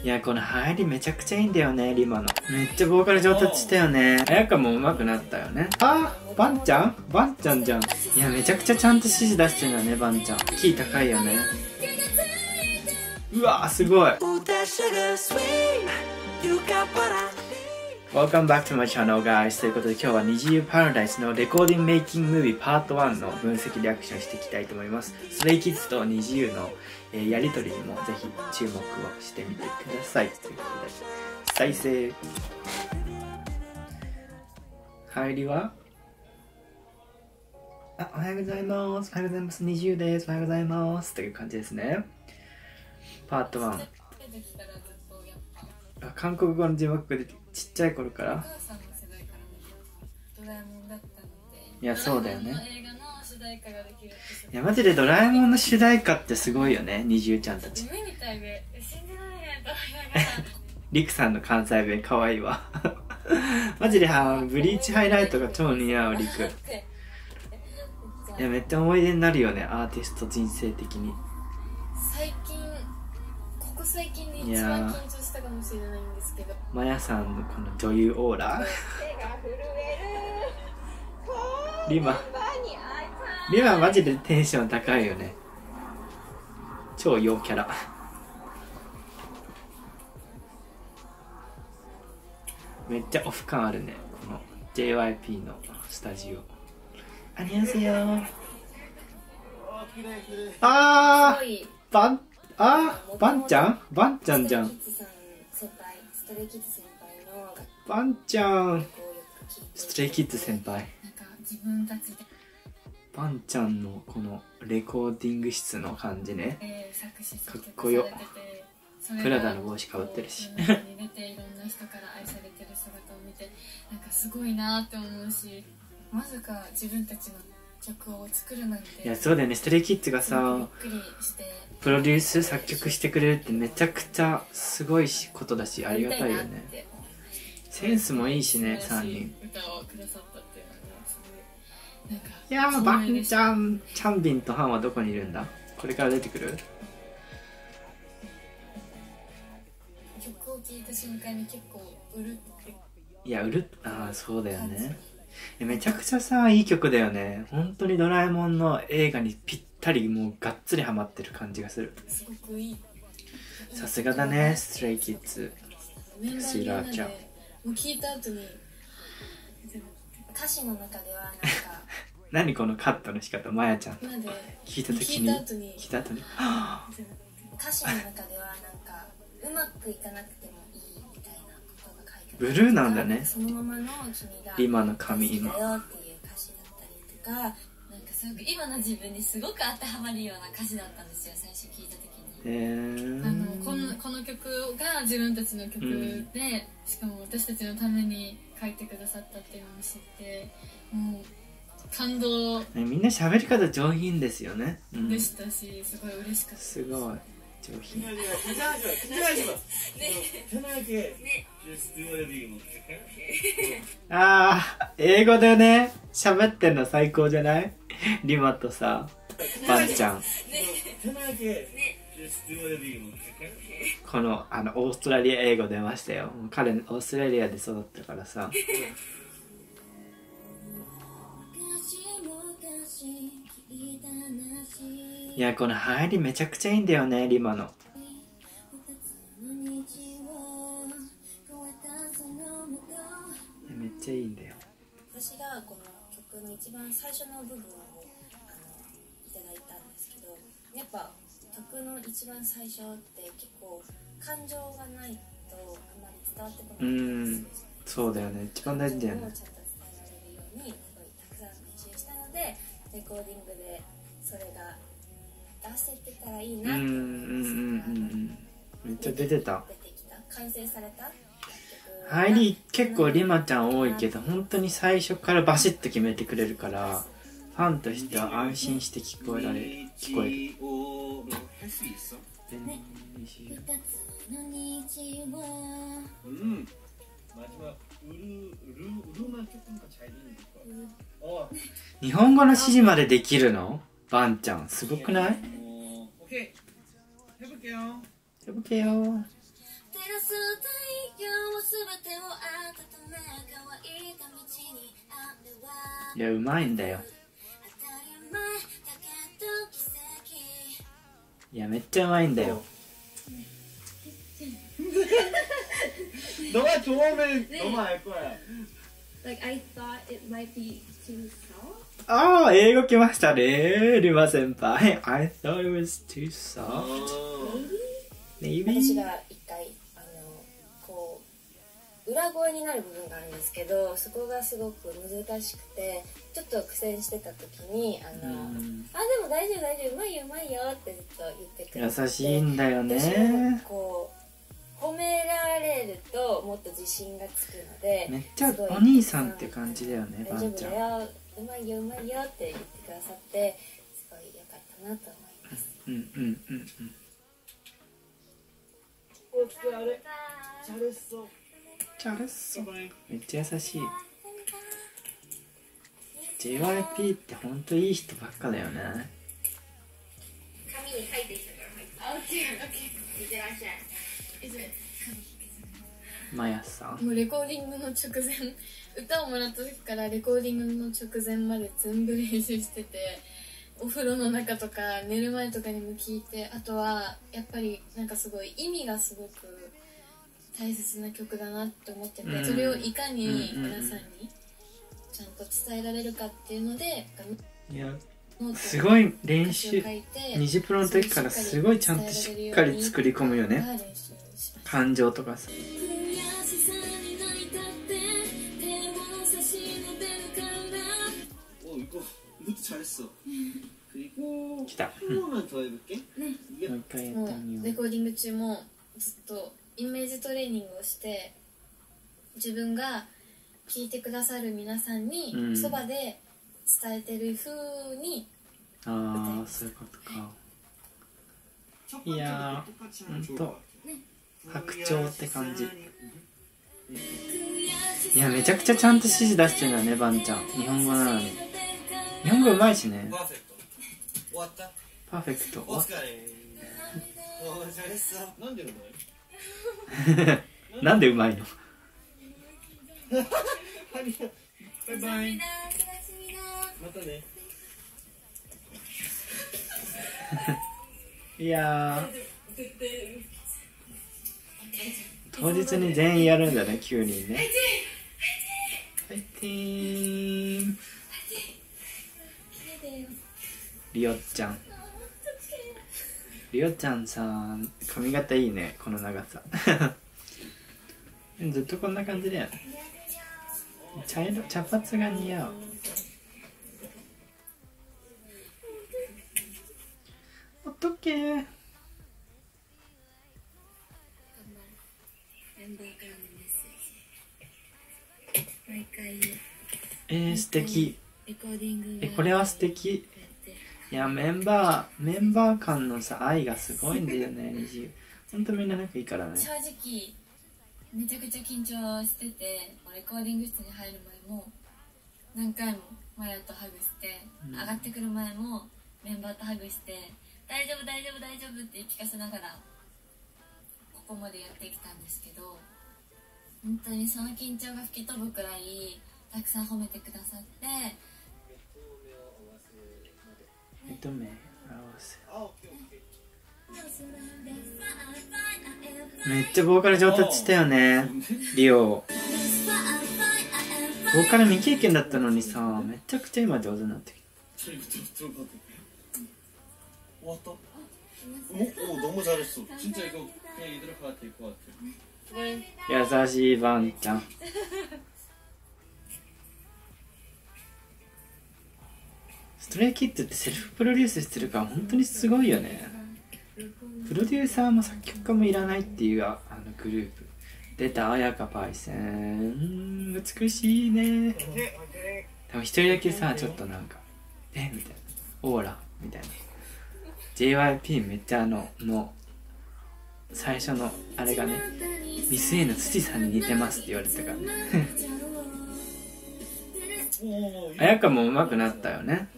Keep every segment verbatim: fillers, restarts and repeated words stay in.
いや、この入りめちゃくちゃいいんだよね、リマの。めっちゃボーカル上達したよね。あやかも上手くなったよね。あー、バンちゃんバンちゃんじゃん。いや、めちゃくちゃちゃんと指示出してるよね、バンちゃん。キー高いよね。うわー、すごい。Welcome back to my channel, guys. ということで今日はにじゆうパラダイスのレコーディングメイキングムービーパートワンの分析リアクションしていきたいと思います。ストレイキッズとにじゆうの、えー、やりとりにもぜひ注目をしてみてください。ということで、再生。入りはあ、おはようございます。おはようございます。にじゆうです。おはようございます。という感じですね。パートワン。あ、韓国語の字幕でちっちゃい頃から。いや、そうだよね。いや、マジでドラえもんの主題歌ってすごいよね、にじゅうちゃんたち。リクさんの関西弁かわいいわ。マジではブリーチハイライトが超似合うリク。いや、めっちゃ思い出になるよね、アーティスト人生的に。 最近ここ最近で一番緊張したかもしれないんですけど、 マヤさんのこの女優オーラ。リマリママジでテンション高いよね。超陽キャラ。めっちゃオフ感あるね、この ジェイワイピー のスタジオ。ありがとうございます。あーバンあーバンちゃんバンちゃんじゃん。バンちゃんストレイキッズ先輩。バンちゃんのこのレコーディング室の感じね、かっこよ。プラダの帽子かぶってるし。いろんな人から愛されてる姿を見て、なんかすごいなって思うし、まさか自分たちの曲を作るなんて。いや、そうだよね。ストレイキッズがさ、プロデュース作曲してくれるってめちゃくちゃすごいことだし、ありがたいよね。センスもいいしね、さんにん。いやー、バンちゃん、チャンビンとハンはどこにいるんだ？これから出てくる？ 曲を聴いた瞬間に結構うるって。 いや、うるっ、ああ、そうだよね。めちゃくちゃさ、いい曲だよね。本当にドラえもんの映画にぴったり、もうがっつりハマってる感じがする。 すごくいい。 さすがだね、ストレイキッズ。 シーラーちゃん。もう聞いた後に、歌詞の中ではなんか何このカットの仕方、まやちゃん。聞いた時に、聞いた後に、 歌詞の中ではなんかうまくいかなくてもいいみたいなことが書いてある。 ブルーなんだね。 そのままの君が今の髪今。 だよっていう歌詞だったりとか、なんかすごく今の自分にすごく当てはまるような歌詞だったんですよ、最初聞いた時に。 へー。 あのこのこの曲が自分たちの曲で、うん、しかも私たちのために書いてくださったっていうのを知って、もう感動。 みんな喋り方上品ですよね。 うん、でしたし、すごい嬉しかった。 すごい上品。ああ、英語でね喋ってんの最高じゃない？リマとさ、バンちゃん。このあのオーストラリア英語出ましたよ。彼オーストラリアで育ったからさ。いや、この入りめちゃくちゃいいんだよね、リマの。めっちゃいいんだよ。 私がこの曲の一番最初の部分をあのいただいたんですけど、やっぱ曲の一番最初って結構感情がないとあまり伝わってこない。うん、 そうだよね。一番大事だよね。 ちゃんと伝えられるようにすごいたくさん練習したので、レコーディングでそれが出せてたらいいなって思います。 めっちゃ出てた。 出てきた。完成された。 入り結構リマちゃん多いけど、本当に最初からバシッと決めてくれるから、ファンとしては安心して聞こえられる。聞こえる。日本語の指示までできるの？バンちゃんすごくない？해볼게요。해볼게요。 いやうまいんだよ。いやめっちゃうまいんだよ。 너가 좋으면 너무 알 거야. Like I thought it might be too soft. ああ、英語来ましたね、リマ先輩。I thought it was too soft. Maybe? 私が一回あのこう裏声になる部分があるんですけど、そこがすごく難しくてちょっと苦戦してた時にあの、あでも大丈夫大丈夫うまいようまいよってずっと言ってくれて、 優しいんだよね。 私もこう褒められるともっと自信がつくので、 めっちゃお兄さんって感じだよね、 大丈夫だようまいようまいよって言ってくださってすごい良かったなと思います。 うんうんうんうん。 お疲れ。잘했어。 잘했어。めっちゃ優しい。ジェイワイピー ってほんといい人ばっかだよね。 紙に書いてきたから入って。あ、オッケーオッケー。いってらっしゃい。 マヤさん。 もうレコーディングの直前、歌をもらった時からレコーディングの直前まで全部練習してて、お風呂の中とか寝る前とかにも聞いて、あとはやっぱりなんかすごい意味がすごく大切な曲だなって思ってて、うん、それをいかに皆さんにちゃんと伝えられるかっていうので、 いやすごい練習、ニジプロの時からすごいちゃんとしっかり作り込むよね、感情とかさ。来た。もう一回やってみよう。 レコーディング中もずっとイメージトレーニングをして、自分が聴いてくださる皆さんにそばで伝えてる風に歌いああ、 ました。 そういうことか。いやー、ほんと白鳥って感じ。いや、めちゃくちゃちゃんと指示出してるんだね、バンちゃん。日本語なのに。日本語うまいしね。 パーフェクト。終わった。 パーフェクト。 お疲れ。お疲れさ。なんでうまい？ なんでうまいの？ バイバイ。またね。 いやー、当日に全員やるんだね、きゅうにんね。ファイティーン。リオちゃん。リオちゃんさ、髪型いいね、この長さ。ずっとこんな感じだよね。茶色、茶髪が似合う。おっとっけー。 毎回えー、素敵。 レコーディングえ、これは素敵。いや、メンバー、メンバー間のさ、愛がすごいんだよね、にじゅう。ほんとみんな仲いいからね。 正直めちゃくちゃ緊張してて、レコーディング室に入る前も何回もマヤとハグして、うん、上がってくる前もメンバーとハグして、大丈夫大丈夫大丈夫って言い聞かせながらここまでやってきたんですけど、本当にその緊張が吹き飛ぶくらいたくさん褒めてくださって、 目と目合わせ。めっちゃボーカル上達したよね、リオ。ボーカル未経験だったのにさ、めちゃくちゃ今上手になってきた。 終わった？お、お、너무 잘했어. 진짜 이거 그냥 이대로 가도 될 것 같아. 優しいバンちゃん。ストレイキッズってセルフプロデュースしてるから本当にすごいよね。プロデューサーも作曲家もいらないっていうあのグループ。出た綾香パイセン、美しいね。多分一人だけさ、ちょっとなんかえみたいな、オーラみたいな。 ジェイワイピー めっちゃあのの最初のあれがね、ミス A の土さんに似てますって言われたからね。綾香も上手くなったよね。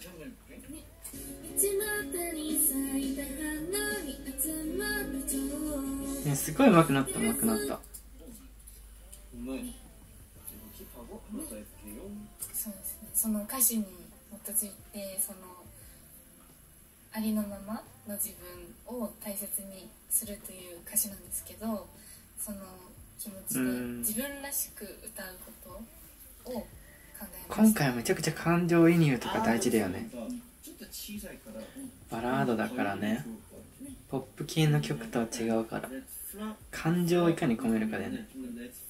ね、すごい上手くなった上手くなった。 そうですね、 その歌詞に基づいてそのありのままの自分を大切にするという歌詞なんですけど、その気持ちで自分らしく歌うことを考えました。 今回はめちゃくちゃ感情移入とか大事だよね。バラードだからね、ポップ系の曲とは違うから感情をいかに込めるかだよね。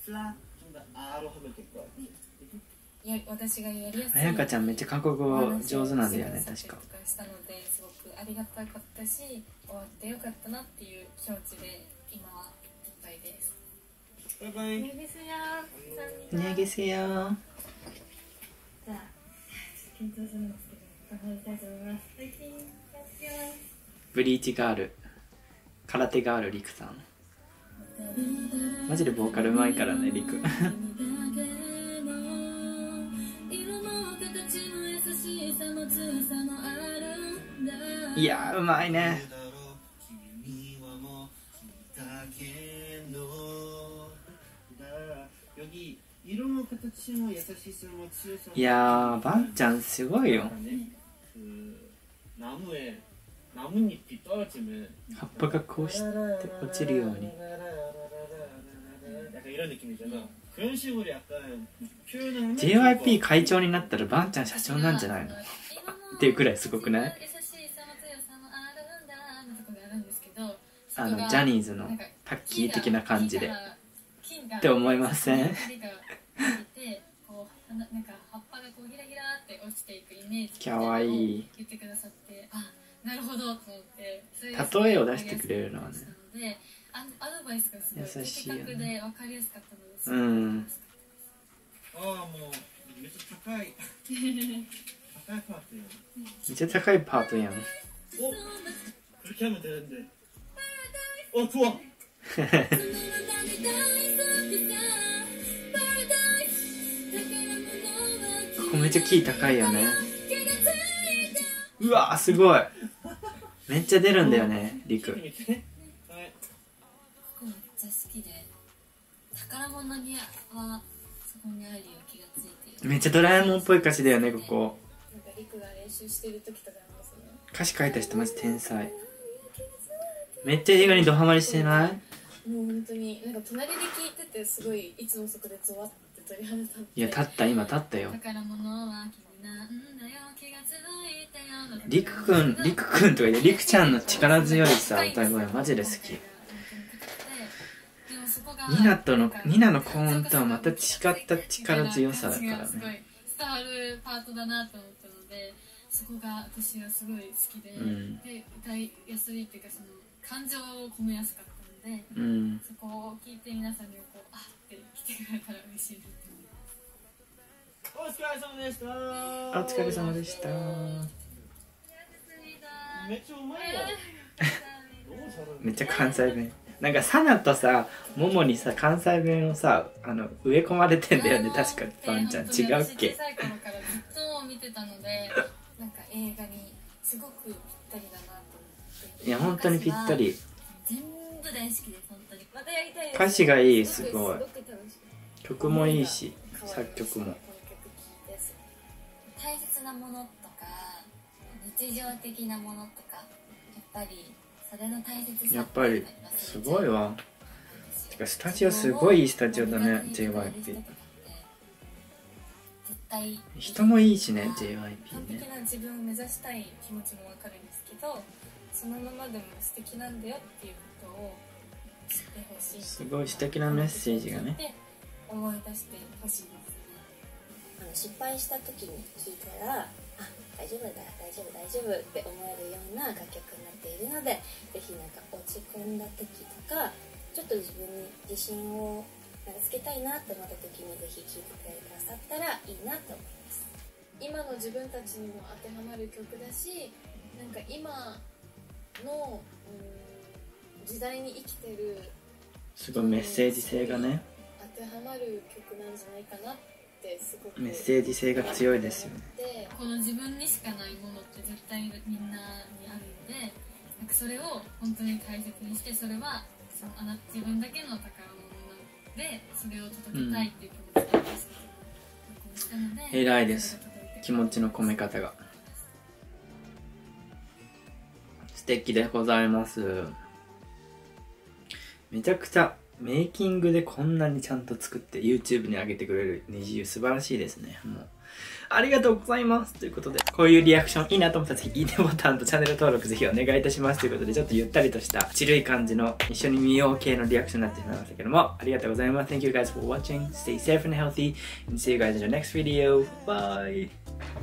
いや、私がやりやすい。 あやかちゃんめっちゃ韓国語上手なんだよね、確か。 したのですごくありがたかったし、終わってよかったなっていう気持ちで今はいっぱいです。 バイバイ。 안녕히 계세요。 안녕히 계세요。 じゃあ緊張するんですけど頑張りたいと思います。最近やってます。 ブリーチガール、空手ガールリクさん。マジでボーカルうまいからね、リク。いやーうまいね。いやーバンちゃんすごいよ。葉っぱがこうして落ちるように。ジェイワイピー 会長になったらバンちゃん社長なんじゃないのっていうくらいすごくない？あのジャニーズのタッキー的な感じでって思いません？かわいい。 なるほどと思って例えを出してくれるのはね、 アドバイスがすごい優しいよね。 的確で分かりやすかったのです。 うん。 ああもうめっちゃ高い高いパートやん。 めっちゃ高いパートやん。 お、これキャム出るんで。お、ふわ。ここめっちゃキー高いよね。うわーすごい。めっちゃ出るんだよね、リク。 ここめっちゃ好きで、宝物にはそこにあるよ気がついている。 めっちゃドラえもんっぽい歌詞だよね、ここ。 なんかリクが練習してる時とかありますね。 歌詞書いた人マジ天才。めっちゃ映画にドハマりしてない？ もう本当になんか隣で聞いててすごいいつもそこでゾワって鳥肌立って。 いや立った今立ったよ。 宝物は君なんだよ気がついたよ。 リクくんリクくんとか言ってリクちゃんの力強いさ歌い声マジで好き。ニナとのニナの高音とはまた違った力強さだからね。 伝わるパートだなと思ったので、そこが私はすごい好きで、うん、で歌いやすいっていうかその感情を込めやすかったので、うん、そこを聞いて皆さんにこうあって来てくれたら嬉しいなって思います。 お疲れ様でした。 お疲れ様でした。 めっちゃうまいよ。 めっちゃ関西弁。なんかサナとさ、モモにさ関西弁をさあの植え込まれてんだよね確かに。バンちゃん違うっけ？ 小さい頃からずっと見てたので、なんか映画にすごくぴったりだなと思って。 いや本当にぴったり。 全部大好きです本当に。またやりたいです。 歌詞がいいすごい。曲もいいし作曲も。 大切なものとか日常的なものとかやっぱりそれの大切さ。 やっぱりすごいわ。てかスタジオすごいいいスタジオだね ジェイワイピー。人もいいしね ジェイワイピー ね。 完璧な自分を目指したい気持ちもわかるんですけど、そのままでも素敵なんだよっていうことを知ってほしい。 すごい素敵なメッセージがね。 思い出してほしいですね。 あの失敗した時に聞いたら、あ、大丈夫だ大丈夫大丈夫って思えるような楽曲になっているので、ぜひなんか落ち込んだ時とかちょっと自分に自信をなんかつけたいなって思った時にぜひ聴いてくださったらいいなと思います。 今の自分たちにも当てはまる曲だし、なんか今の、うん、時代に生きてるすごいメッセージ性がね当てはまる曲なんじゃないかなってすごくメッセージ性が強いですよね。 でこの自分にしかないものって絶対みんなにあるんで、なんかそれを本当に大切にして、それはそのあな自分だけの宝物なのでそれを届けたいっていう気持ちで録音したので、 偉いです。 気持ちの込め方が素敵でございます。めちゃくちゃメイキングでこんなにちゃんと作って YouTube に上げてくれるネジユ素晴らしいですね。もうありがとうございますということで、こういうリアクションいいなと思ったらぜひいいねボタンとチャンネル登録ぜひお願いいたしますということで、ちょっとゆったりとしたチルい感じの一緒に見よう系のリアクションになってしまいましたけども、ありがとうございます。 Thank you guys for watching. Stay safe and healthy and see you guys in the next video. Bye.